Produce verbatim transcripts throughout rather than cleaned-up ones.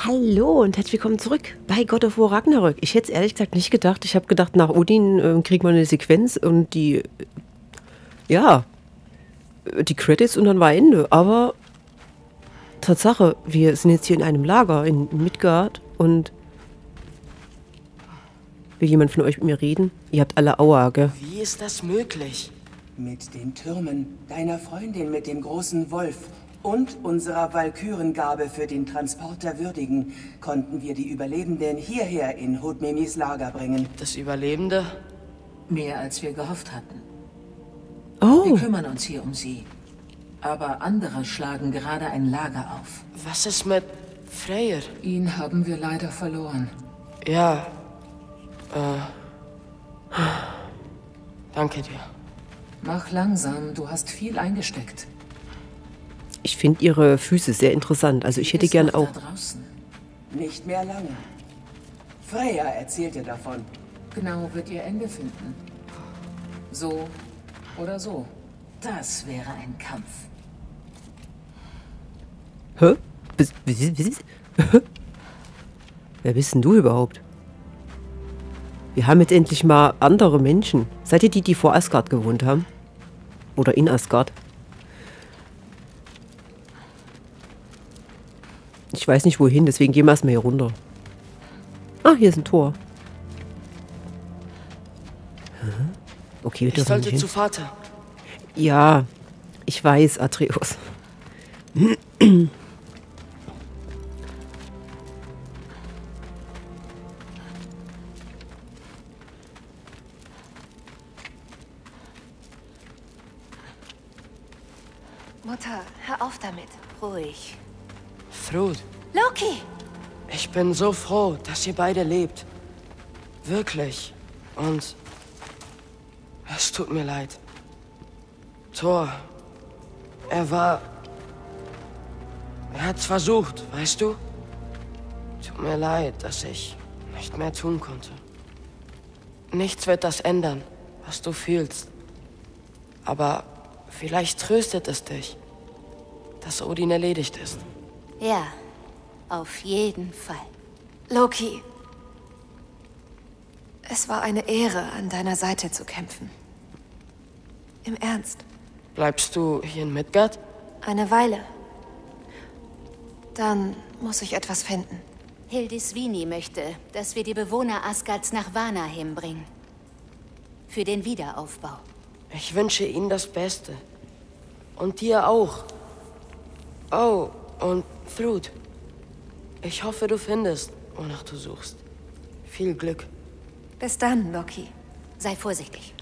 Hallo und herzlich willkommen zurück bei God of War Ragnarök. Ich hätte es ehrlich gesagt nicht gedacht. Ich habe gedacht, nach Odin äh, kriegt man eine Sequenz und die, äh, ja, die Credits und dann war Ende. Aber Tatsache, wir sind jetzt hier in einem Lager in Midgard und will jemand von euch mit mir reden? Ihr habt alle Aua, gell? Wie ist das möglich? Mit den Türmen, deiner Freundin mit dem großen Wolf und unserer Walkürengabe für den Transport der Würdigen konnten wir die Überlebenden hierher in Hoodmimis Lager bringen. Das Überlebende? Mehr als wir gehofft hatten. Oh, Wir kümmern uns hier um sie. Aber andere schlagen gerade ein Lager auf. Was ist mit Freyr? Ihn haben wir leider verloren. Ja. Äh. Danke dir. Mach langsam, du hast viel eingesteckt. ich finde ihre Füße sehr interessant. Also ich hätte Ist gern noch auch... da draußen. Nicht mehr lange. Freya erzählte davon. Genau wird ihr Ende finden. So oder so. Das wäre ein Kampf. Hä? Bis, bis, bis, Wer bist denn du überhaupt? Wir haben jetzt endlich mal andere Menschen. Seid ihr die, die vor Asgard gewohnt haben? Oder in Asgard? Ich weiß nicht wohin, deswegen gehen wir erstmal hier runter. Ah, hier ist ein Tor. Okay, wir Ich dürfen sollte nicht zu hin. Vater. Ja, ich weiß, Atreus. Mutter, hör auf damit. Ruhig. Thrud, Loki! ich bin so froh, dass ihr beide lebt. Wirklich. Und es tut mir leid. Thor, er war... Er hat's versucht, weißt du? Tut mir leid, dass ich nicht mehr tun konnte. Nichts wird das ändern, was du fühlst. Aber vielleicht tröstet es dich, dass Odin erledigt ist. Ja, auf jeden Fall. Loki, es war eine Ehre, an deiner Seite zu kämpfen. Im Ernst. Bleibst du hier in Midgard? Eine Weile. Dann muss ich etwas finden. Hildisvini möchte, dass wir die Bewohner Asgards nach Vanaheim bringen. Für den Wiederaufbau. Ich wünsche ihnen das Beste. Und dir auch. Oh, und Thrud. Ich hoffe, du findest, wonach du suchst. Viel Glück. Bis dann, Loki. Sei vorsichtig.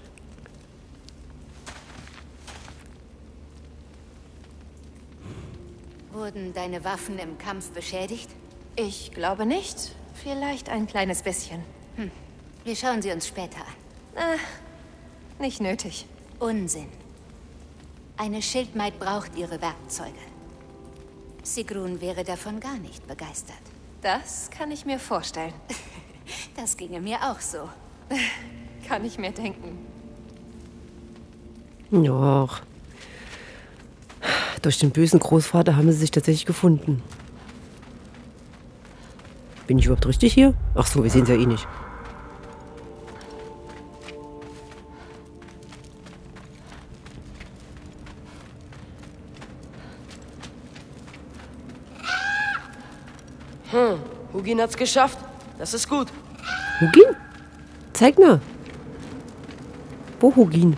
Wurden deine Waffen im Kampf beschädigt? Ich glaube nicht. Vielleicht ein kleines bisschen. Wir schauen sie uns später an. Äh, nicht nötig. Unsinn. Eine Schildmaid braucht ihre Werkzeuge. Sigrun wäre davon gar nicht begeistert. Das kann ich mir vorstellen. Das ginge mir auch so. Kann ich mir denken. Och. Durch den bösen Großvater haben sie sich tatsächlich gefunden. Bin ich überhaupt richtig hier? Ach so, wir sehen es ja eh nicht. Hm, Hugin hat's geschafft. Das ist gut. Hugin? Zeig mir. Wo Hugin?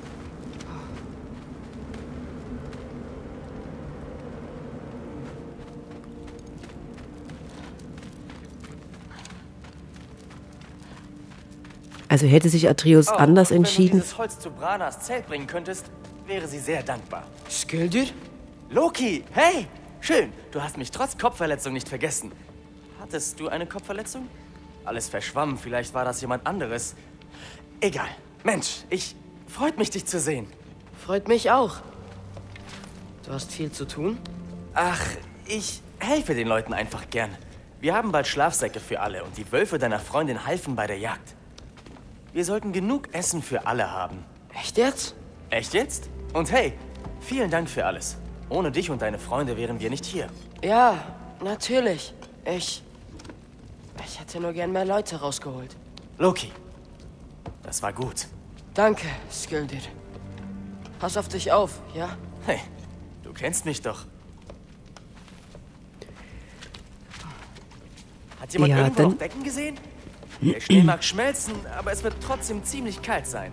Also hätte sich Atreus anders entschieden. Wenn du dieses Holz zu Branas Zelt bringen könntest, wäre sie sehr dankbar. Skildir? Loki, hey! Schön, du hast mich trotz Kopfverletzung nicht vergessen. Hattest du eine Kopfverletzung? Alles verschwommen, vielleicht war das jemand anderes. Egal. Mensch, ich... Freut mich, dich zu sehen. Freut mich auch. Du hast viel zu tun? Ach, ich helfe den Leuten einfach gern. Wir haben bald Schlafsäcke für alle und die Wölfe deiner Freundin halfen bei der Jagd. Wir sollten genug Essen für alle haben. Echt jetzt? Echt jetzt? Und hey, vielen Dank für alles. Ohne dich und deine Freunde wären wir nicht hier. Ja, natürlich. Ich... Ich hätte nur gern mehr Leute rausgeholt. Loki, das war gut. Danke, Skildir. Pass auf dich auf, ja? Hey, du kennst mich doch. Hat jemand Ja, irgendwo dann- noch Decken gesehen? Der Schnee mag schmelzen, aber es wird trotzdem ziemlich kalt sein.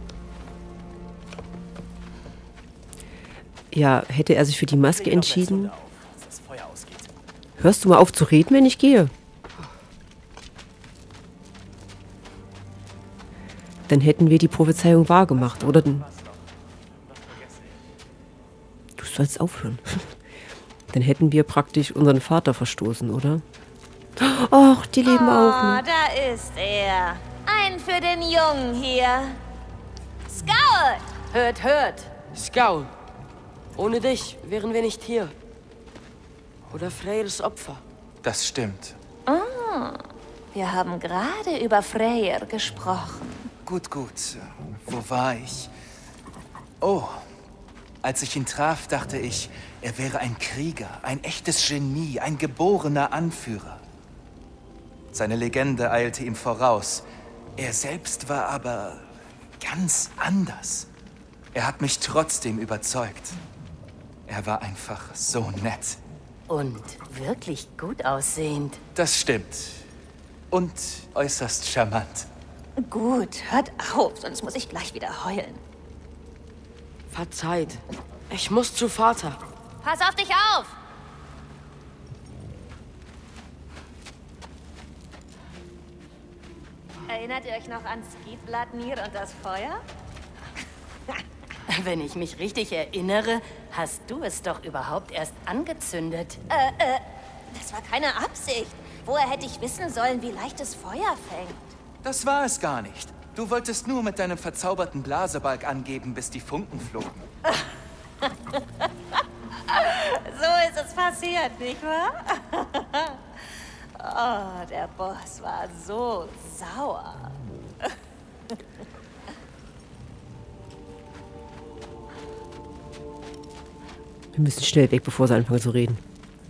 Ja, hätte er sich für die Maske Leg doch entschieden. Messwunde auf, dass das Feuer ausgeht. Hörst du mal auf zu reden, wenn ich gehe? Dann hätten wir die Prophezeiung wahrgemacht, oder? Dann du sollst aufhören. Dann hätten wir praktisch unseren Vater verstoßen, oder? Ach, die leben auch Oh, noch. da ist er. Ein für den Jungen hier. Scout! Hört, hört! Skaul! Ohne dich wären wir nicht hier. Oder Freyrs Opfer. Das stimmt. Wir haben gerade über Freyr gesprochen. Gut, gut. Wo war ich? Oh, als ich ihn traf, dachte ich, er wäre ein Krieger, ein echtes Genie, ein geborener Anführer. Seine Legende eilte ihm voraus. Er selbst war aber ganz anders. Er hat mich trotzdem überzeugt. Er war einfach so nett. Und wirklich gut aussehend. Das stimmt. Und äußerst charmant. Gut, hört auf, sonst muss ich gleich wieder heulen. Verzeiht. Ich muss zu Vater. Pass auf dich auf! Erinnert ihr euch noch an Skidbladnir und das Feuer? Wenn ich mich richtig erinnere, hast du es doch überhaupt erst angezündet. Äh, äh, das war keine Absicht. Woher hätte ich wissen sollen, wie leicht das Feuer fängt? Das war es gar nicht. Du wolltest nur mit deinem verzauberten Blasebalg angeben, bis die Funken flogen. So ist es passiert, nicht wahr? Oh, der Boss war so sauer. Wir müssen schnell weg, bevor sie anfangen zu reden.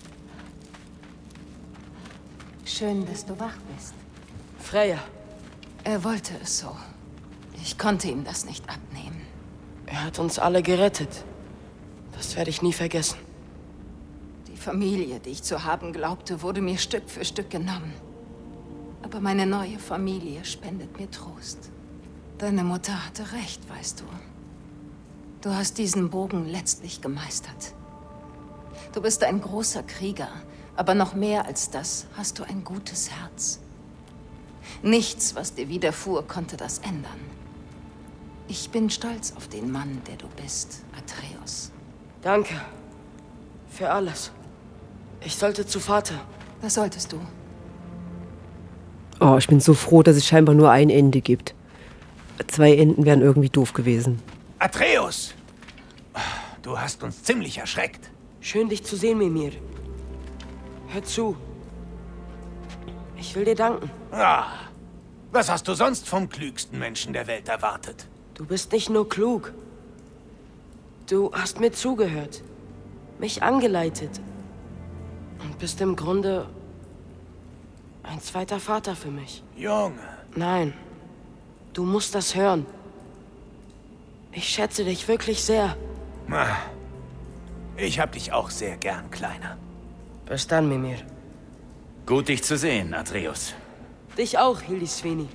Schön, dass du wach bist. Freya, Er wollte es so. Ich konnte ihm das nicht abnehmen. er hat uns alle gerettet. Das werde ich nie vergessen. Die Familie, die ich zu haben glaubte, wurde mir Stück für Stück genommen. Aber meine neue Familie spendet mir Trost. Deine Mutter hatte recht, weißt du. Du hast diesen Bogen letztlich gemeistert. Du bist ein großer Krieger, aber noch mehr als das hast du ein gutes Herz. Nichts, was dir widerfuhr, konnte das ändern. Ich bin stolz auf den Mann, der du bist, Atreus. Danke. Für alles. Ich sollte zu Vater. Das solltest du. Oh, ich bin so froh, dass es scheinbar nur ein Ende gibt. Zwei Enden wären irgendwie doof gewesen. Atreus! Du hast uns ziemlich erschreckt. Schön, dich zu sehen, Mimir. Hör zu. Ich will dir danken. Ah, was hast du sonst vom klügsten Menschen der Welt erwartet? Du bist nicht nur klug. Du hast mir zugehört, mich angeleitet und bist im Grunde ein zweiter Vater für mich. Junge. Nein, du musst das hören. Ich schätze dich wirklich sehr. Ah, ich hab dich auch sehr gern, Kleiner. Bis dann, Mimir. Gut, dich zu sehen, Atreus. Dich auch, Hildisvini.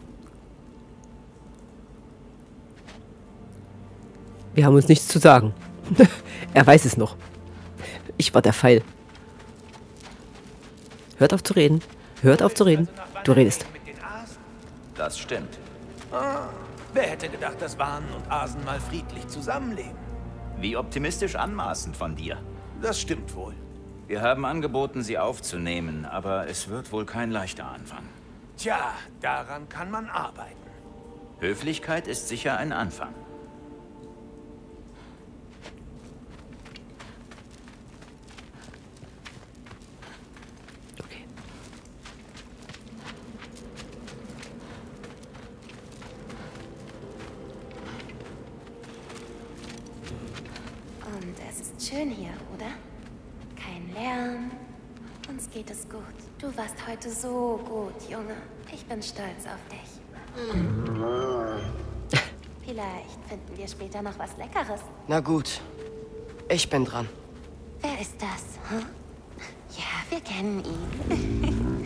Wir haben uns nichts zu sagen. Er weiß es noch. Ich war der Pfeil. Hört auf zu reden. Hört auf zu reden. Du redest. Das stimmt. Ah, wer hätte gedacht, dass Wanen und Asen mal friedlich zusammenleben? Wie optimistisch anmaßend von dir. Das stimmt wohl. Wir haben angeboten, sie aufzunehmen, aber es wird wohl kein leichter Anfang. Tja, daran kann man arbeiten. Höflichkeit ist sicher ein Anfang. Okay. Und es ist schön hier, oder? Kein Lärm und Uns geht es gut. Du warst heute so gut, Junge. Ich bin stolz auf dich. Vielleicht finden wir später noch was Leckeres. Na gut. Ich bin dran. Wer ist das? Hm? Ja, wir kennen ihn.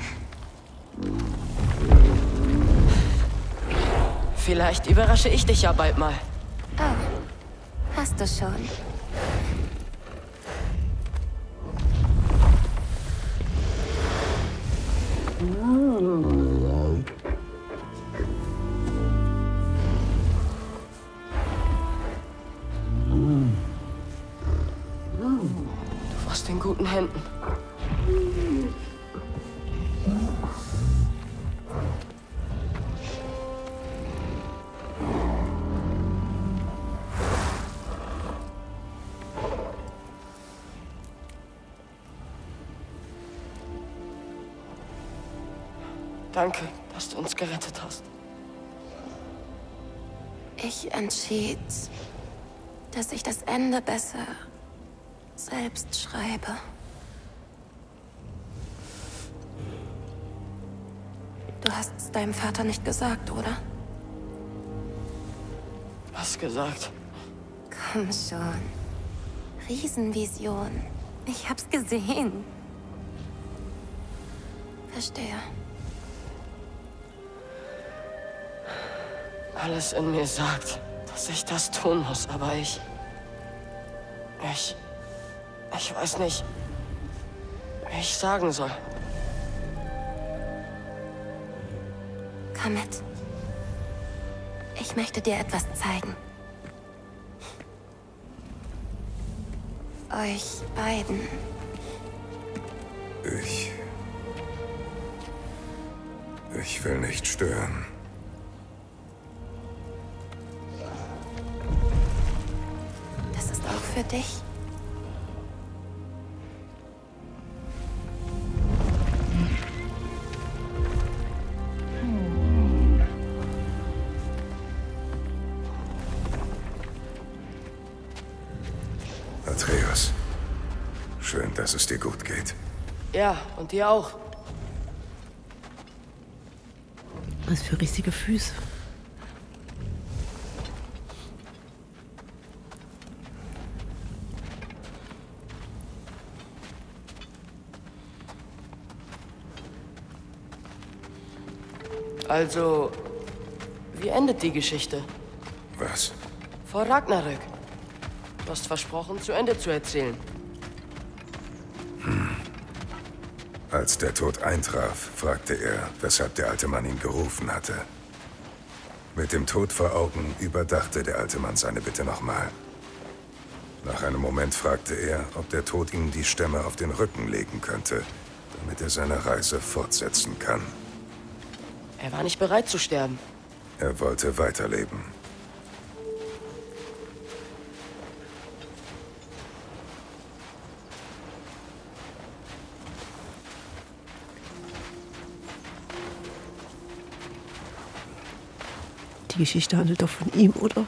Vielleicht überrasche ich dich ja bald mal. Oh, hast du schon. Du warst in guten Händen. Danke, dass du uns gerettet hast. Ich entschied, dass ich das Ende besser selbst schreibe. Du hast es deinem Vater nicht gesagt, oder? Was gesagt? Komm schon. Riesenvision. Ich hab's gesehen. Verstehe. Alles in mir sagt, dass ich das tun muss, aber ich... Ich... Ich weiß nicht, wie ich sagen soll. Komm mit. Ich möchte dir etwas zeigen. Euch beiden. Ich... Ich will nicht stören. Das ist auch für dich. Atreus, schön, dass es dir gut geht. Ja, und dir auch. Was für riesige Füße. Also, wie endet die Geschichte? Was? Vor Ragnarök. Du hast versprochen, zu Ende zu erzählen. Hm. Als der Tod eintraf, fragte er, weshalb der alte Mann ihn gerufen hatte. Mit dem Tod vor Augen überdachte der alte Mann seine Bitte nochmal. Nach einem Moment fragte er, ob der Tod ihm die Stämme auf den Rücken legen könnte, damit er seine Reise fortsetzen kann. Er war nicht bereit zu sterben. Er wollte weiterleben. Die Geschichte handelt doch von ihm, oder?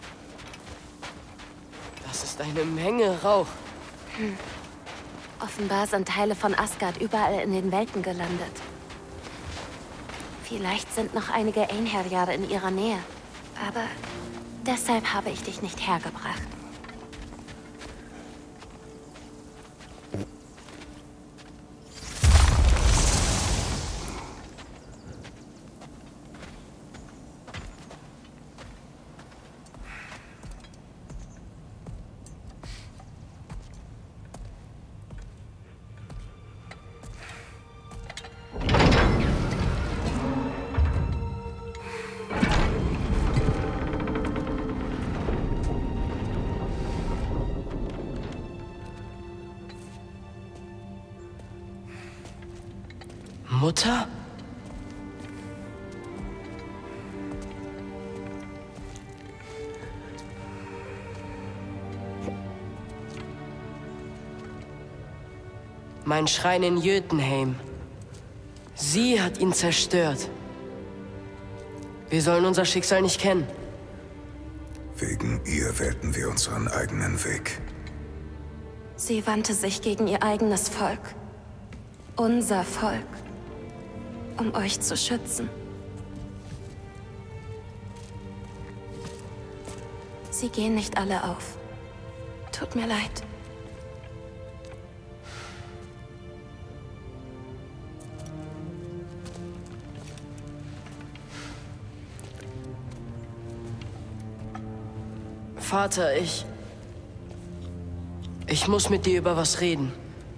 Das ist eine Menge Rauch. Hm. Offenbar sind Teile von Asgard überall in den Welten gelandet. Vielleicht sind noch einige Einherjahre in ihrer Nähe. Aber deshalb habe ich dich nicht hergebracht. Mutter? Mein Schrein in Jötunheim. Sie hat ihn zerstört. Wir sollen unser Schicksal nicht kennen. Wegen ihr wählten wir unseren eigenen Weg. Sie wandte sich gegen ihr eigenes Volk. unser Volk, um euch zu schützen. Sie gehen nicht alle auf. Tut mir leid. Vater, ich... Ich muss mit dir über was reden.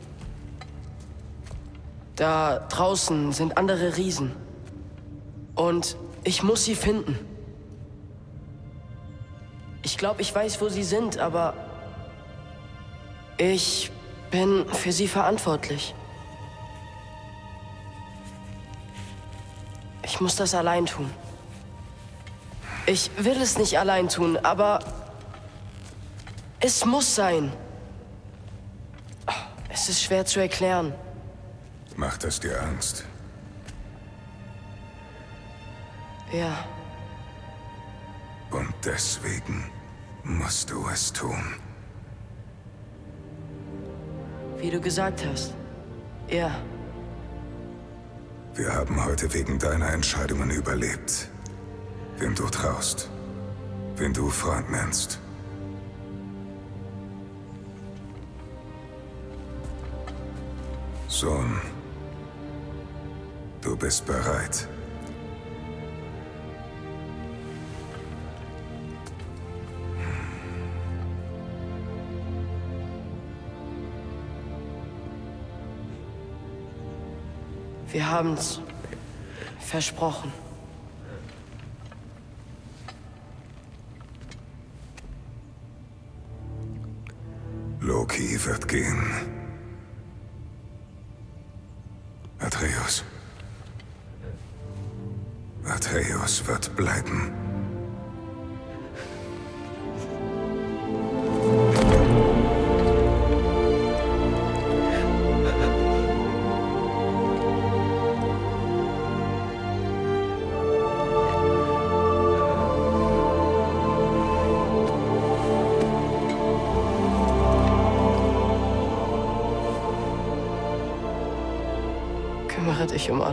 Da draußen sind andere Riesen. Und ich muss sie finden. Ich glaube, ich weiß, wo sie sind, aber... Ich bin für sie verantwortlich. Ich muss das allein tun. Ich will es nicht allein tun, aber... Es muss sein. Es ist schwer zu erklären. Macht es dir Angst? Ja. Und deswegen musst du es tun. Wie du gesagt hast. Ja. Wir haben heute wegen deiner Entscheidungen überlebt. Wem du traust. Wen du Freund nennst. Sohn, du bist bereit. Wir haben's versprochen. Loki wird gehen. Atreus. Atreus wird bleiben. Kümmere dich um alle.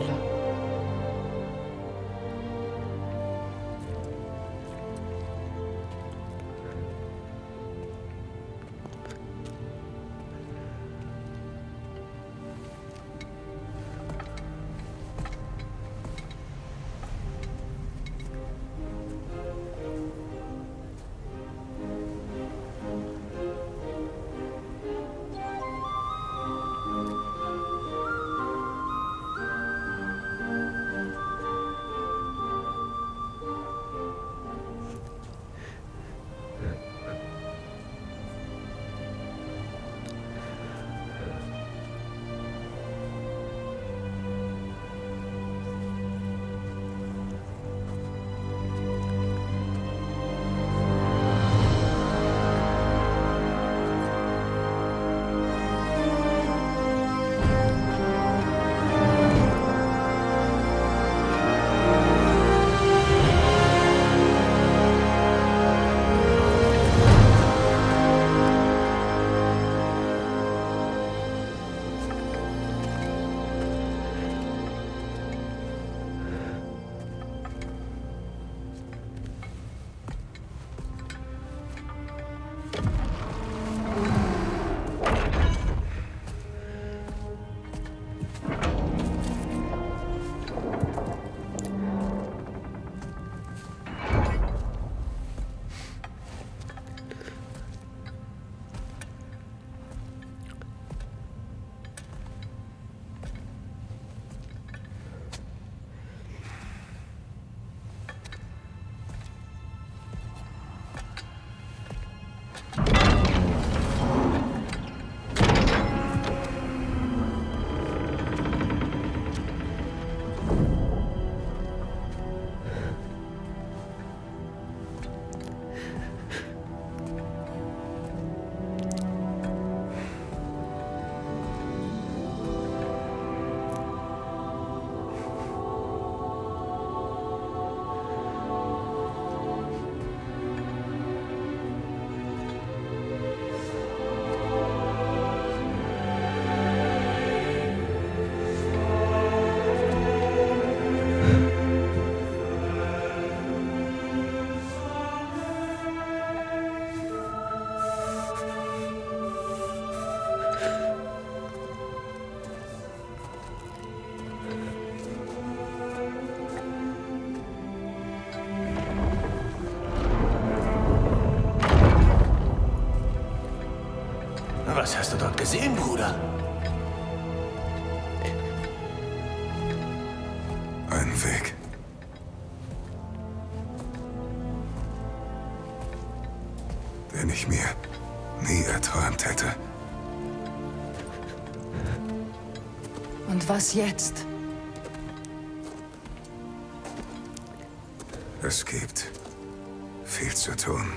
gesehen, Bruder. Ein Weg. Den ich mir nie erträumt hätte. Und was jetzt? Es gibt viel zu tun.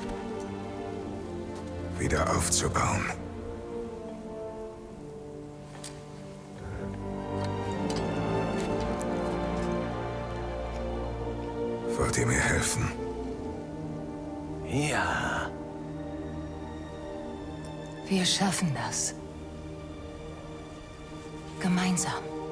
Wieder aufzubauen. Wollt ihr mir helfen? Ja. Wir schaffen das. Gemeinsam.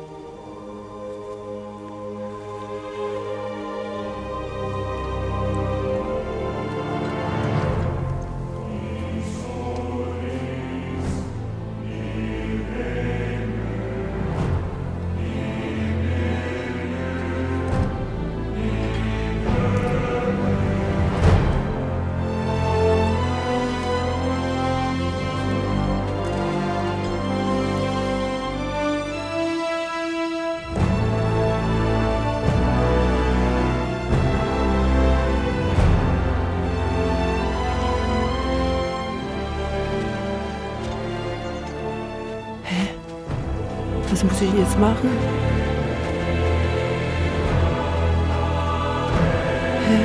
Was muss ich denn jetzt machen? Hä?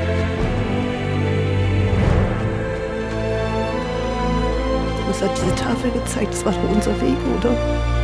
Was hat diese Tafel gezeigt? Das war doch unser Weg, oder?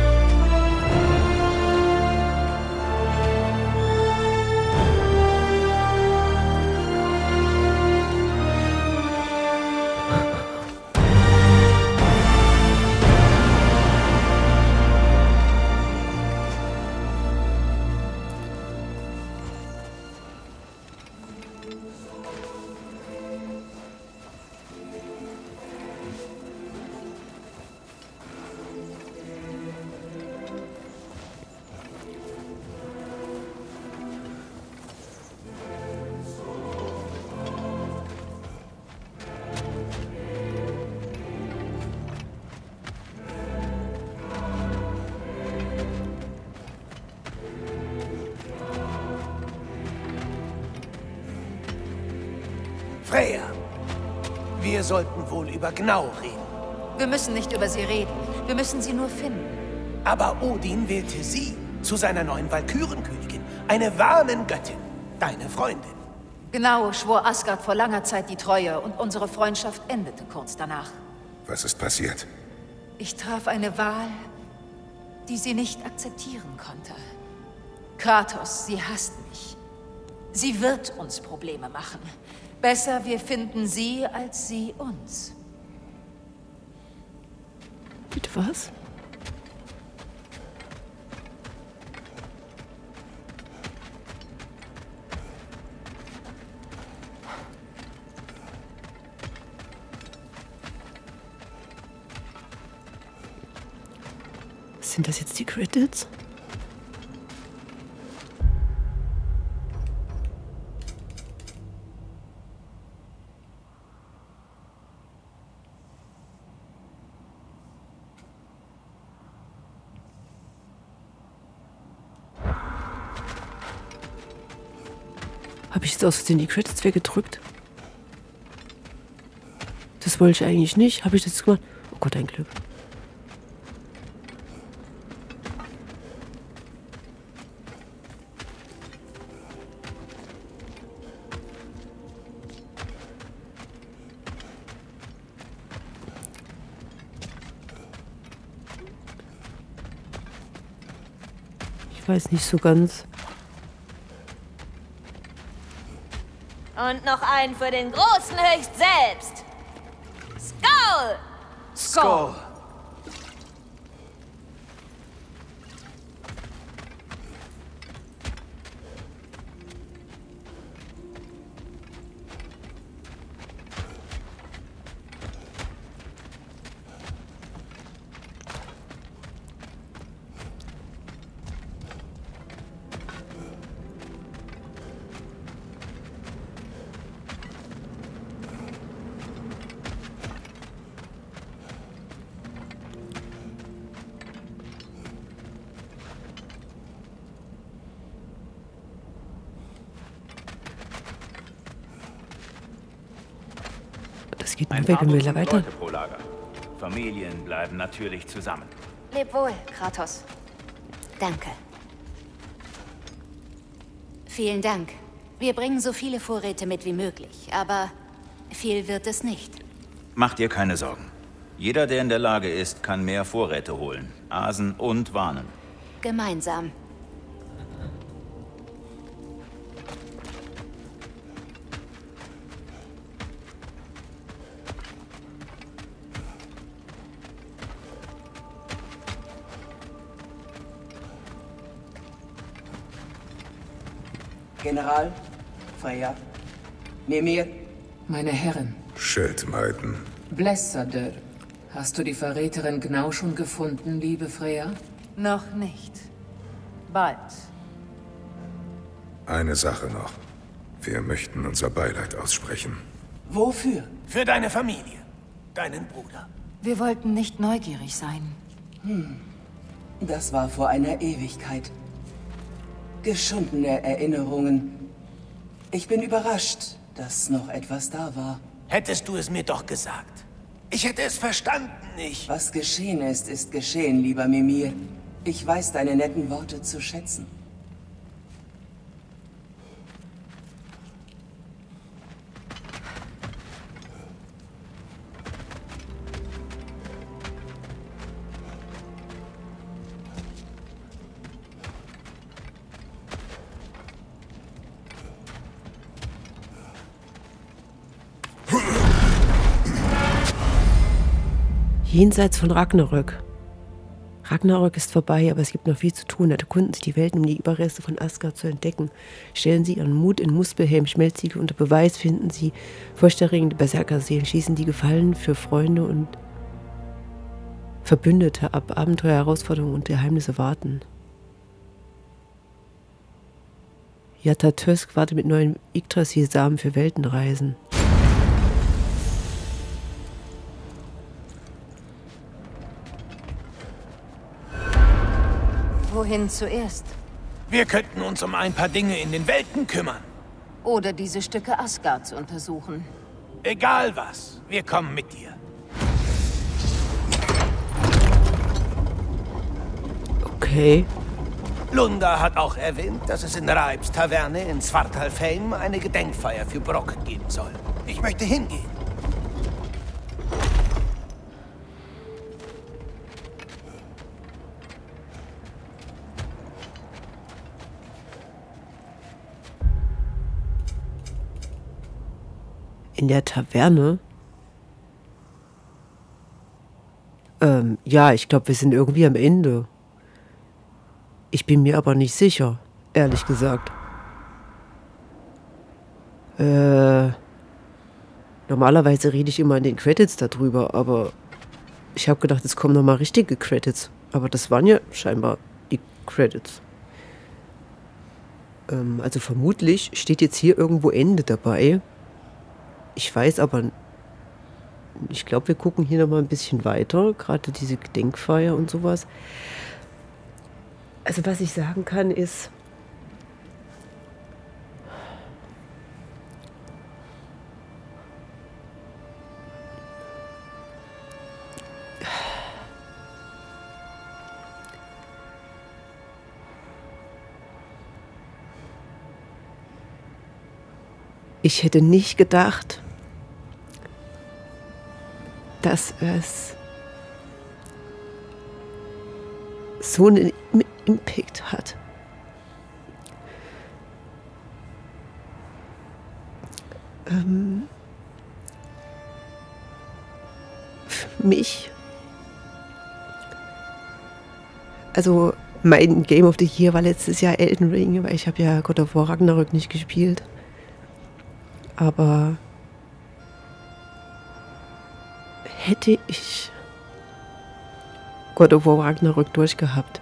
Freya, wir sollten wohl über Gnaw reden. Wir müssen nicht über sie reden. Wir müssen sie nur finden. Aber Odin wählte sie zu seiner neuen Walkürenkönigin. Eine Warnengöttin. Deine Freundin. Genau, schwor Asgard vor langer Zeit die Treue und unsere Freundschaft endete kurz danach. Was ist passiert? Ich traf eine Wahl, die sie nicht akzeptieren konnte. Kratos, sie hasst mich. Sie wird uns Probleme machen. Besser, wir finden sie, als sie uns. Bitte was? Sind das jetzt die Credits? Habe ich jetzt aus Versehen die Credits weggedrückt? Das wollte ich eigentlich nicht. Habe ich das gemacht? Oh Gott, ein Glück. Ich weiß nicht so ganz. Und noch einen für den großen Höchst selbst. Skoll! Skoll! Geht Ein nur weg, paar wenn wir Dutzend weiter. Leute pro Lager. Familien bleiben natürlich zusammen. Leb wohl, Kratos. Danke. Vielen Dank. Wir bringen so viele Vorräte mit wie möglich, aber viel wird es nicht. Macht dir keine Sorgen. Jeder, der in der Lage ist, kann mehr Vorräte holen. Asen und Warnen. Gemeinsam. General, Freya, Mimir. Meine Herren. Schildmeiden. Blessadeur. Hast du die Verräterin Gnaw schon gefunden, liebe Freya? Noch nicht. Bald. Eine Sache noch. Wir möchten unser Beileid aussprechen. Wofür? Für deine Familie. Deinen Bruder. Wir wollten nicht neugierig sein. Hm. Das war vor einer Ewigkeit. Geschundene Erinnerungen. Ich bin überrascht, dass noch etwas da war. Hättest du es mir doch gesagt. Ich hätte es verstanden, ich... Was geschehen ist, ist geschehen, lieber Mimir. Ich weiß deine netten Worte zu schätzen. Jenseits von Ragnarök. Ragnarök ist vorbei, aber es gibt noch viel zu tun. Erkunden Sie die Welten, um die Überreste von Asgard zu entdecken. Stellen Sie Ihren Mut in Muspelheim, Schmelztiegel unter Beweis, finden Sie furchterregende Berserkerseelen, schießen die Gefallen für Freunde und Verbündete ab. Abenteuer, Herausforderungen und Geheimnisse warten. Yata-Tösk wartet mit neuen Yggdrasil-Samen für Weltenreisen. Wohin zuerst? Wir könnten uns um ein paar Dinge in den Welten kümmern. Oder diese Stücke Asgards untersuchen. Egal was, wir kommen mit dir. Okay. Lunda hat auch erwähnt, dass es in Raibs Taverne in Svartalfheim eine Gedenkfeier für Brok geben soll. Ich möchte hingehen. In der Taverne? Ähm, ja, ich glaube, wir sind irgendwie am Ende. Ich bin mir aber nicht sicher, ehrlich gesagt. Äh, normalerweise rede ich immer in den Credits darüber, aber ich habe gedacht, es kommen nochmal richtige Credits. Aber das waren ja scheinbar die Credits. Ähm, also vermutlich steht jetzt hier irgendwo Ende dabei. Ich weiß aber, ich glaube, wir gucken hier noch mal ein bisschen weiter, gerade diese Gedenkfeier und sowas. Also was ich sagen kann ist, ich hätte nicht gedacht, dass es so einen Impact hat. Ähm, für mich, also mein Game of the Year war letztes Jahr Elden Ring, weil ich habe ja God of War Ragnarök nicht gespielt. Aber hätte ich God of War Ragnarök durchgehabt,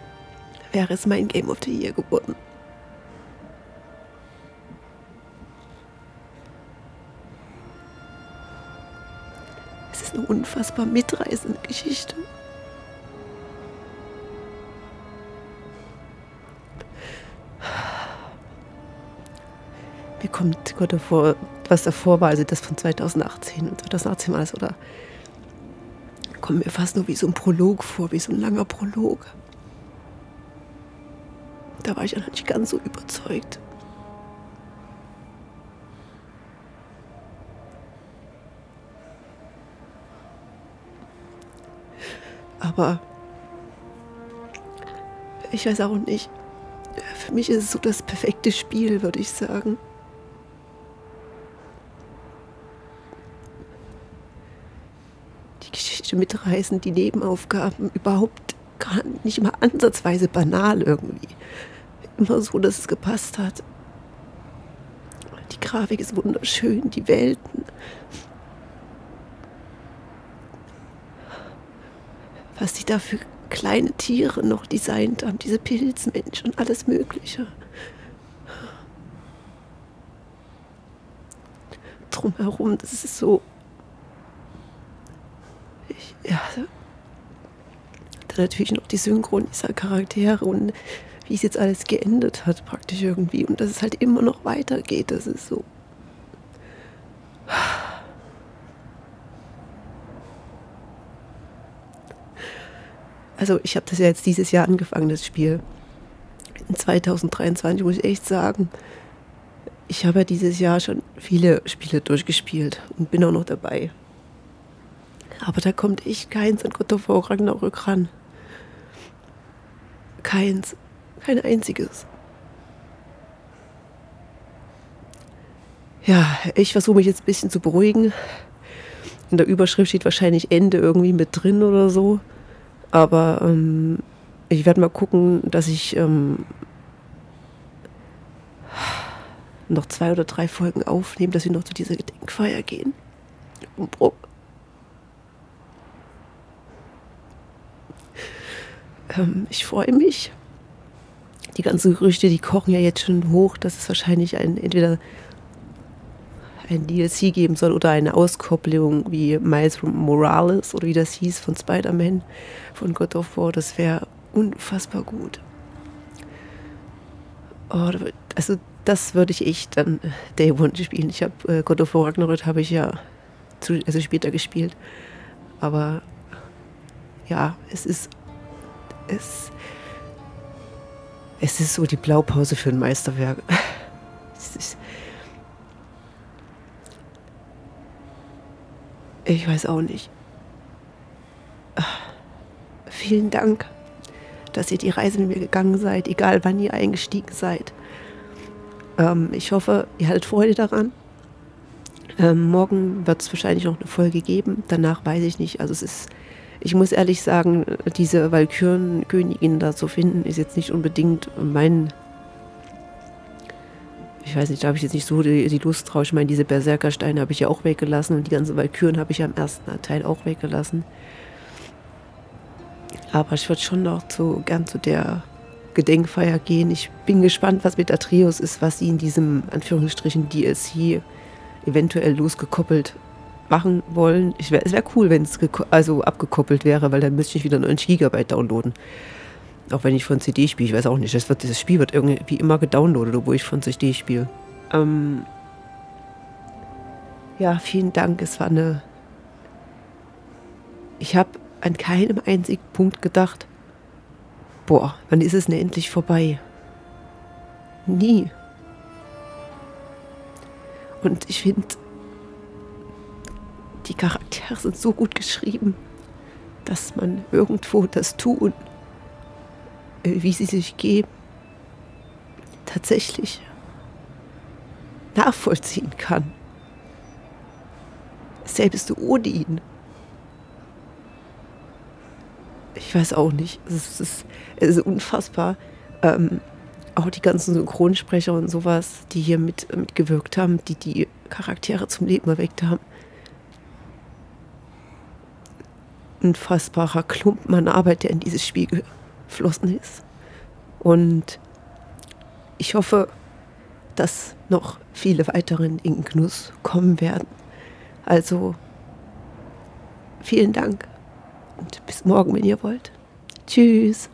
wäre es mein Game of the Year geworden. unfassbar mitreißende Geschichte. Mir kommt Gott davor, was davor war, also das von zweitausendachtzehn und zweitausendachtzehn war das, oder? Kommt mir fast nur wie so ein Prolog vor, wie so ein langer Prolog. Da war ich ja noch nicht ganz so überzeugt. Aber ich weiß auch nicht. Für mich ist es so das perfekte Spiel, würde ich sagen. Die Geschichte mitreißen, die Nebenaufgaben überhaupt gar nicht mal ansatzweise banal irgendwie. Immer so, dass es gepasst hat. Die Grafik ist wunderschön, die Welten. Was die da für kleine Tiere noch designt haben, diese Pilzmenschen und alles Mögliche. Drumherum, das ist so... Ich, ja, dann natürlich noch die Synchron dieser Charaktere und wie es jetzt alles geendet hat, praktisch irgendwie. Und dass es halt immer noch weitergeht, das ist so... Also ich habe das ja jetzt dieses Jahr angefangen, das Spiel. In zweitausenddreiundzwanzig muss ich echt sagen, ich habe ja dieses Jahr schon viele Spiele durchgespielt und bin auch noch dabei. Aber da kommt echt keins an God of War Ragnarök ran. Keins. Kein einziges. Ja, ich versuche mich jetzt ein bisschen zu beruhigen. In der Überschrift steht wahrscheinlich Ende irgendwie mit drin oder so. Aber ähm, ich werde mal gucken, dass ich ähm, noch zwei oder drei Folgen aufnehme, dass wir noch zu dieser Gedenkfeier gehen. Oh. Ähm, ich freue mich. Die ganzen Gerüchte, die kochen ja jetzt schon hoch, dass es wahrscheinlich ein, entweder ein D L C geben soll oder eine Auskopplung wie Miles Morales oder wie das hieß von Spider-Man, von God of War. Das wäre unfassbar gut. Oh, also das würde ich echt dann Day One spielen. Ich habe äh, God of War Ragnarök habe ich ja zu, also später gespielt. Aber ja, es ist es, es ist so die Blaupause für ein Meisterwerk. Es ist, ich weiß auch nicht. Vielen Dank, dass ihr die Reise mit mir gegangen seid, egal wann ihr eingestiegen seid. Ähm, ich hoffe, ihr haltet Freude daran. Ähm, morgen wird es wahrscheinlich noch eine Folge geben. Danach weiß ich nicht. Also es ist, ich muss ehrlich sagen, diese Walkürenkönigin da zu finden, ist jetzt nicht unbedingt mein... Ich weiß nicht, da habe ich jetzt nicht so die, die Lust drauf. Ich meine, diese Berserkersteine habe ich ja auch weggelassen und die ganzen Walküren habe ich ja im ersten Teil auch weggelassen. Aber ich würde schon noch zu, gern zu der Gedenkfeier gehen. Ich bin gespannt, was mit Atreus ist, was sie in diesem, Anführungsstrichen, D L C eventuell losgekoppelt machen wollen. Ich wär, es wäre cool, wenn es also abgekoppelt wäre, weil dann müsste ich wieder neunzig Gigabyte downloaden. Auch wenn ich von C D spiele, ich weiß auch nicht. Das, wird, das Spiel wird irgendwie immer gedownloadet, obwohl ich von C D spiele. Ähm ja, vielen Dank. Es war eine... Ich habe an keinem einzigen Punkt gedacht, boah, wann ist es denn endlich vorbei? Nie. Und ich finde, die Charaktere sind so gut geschrieben, dass man irgendwo das Tun, wie sie sich geben, tatsächlich nachvollziehen kann. Selbst Odin. Ich weiß auch nicht. Es ist, es ist unfassbar. Ähm, auch die ganzen Synchronsprecher und sowas, die hier mit, mitgewirkt haben, die die Charaktere zum Leben erweckt haben. Unfassbarer Klumpen an Arbeit, der in dieses Spiel geflossen ist. Und ich hoffe, dass noch viele weitere in Genuss kommen werden. Also Vielen Dank. Und bis morgen, wenn ihr wollt. Tschüss.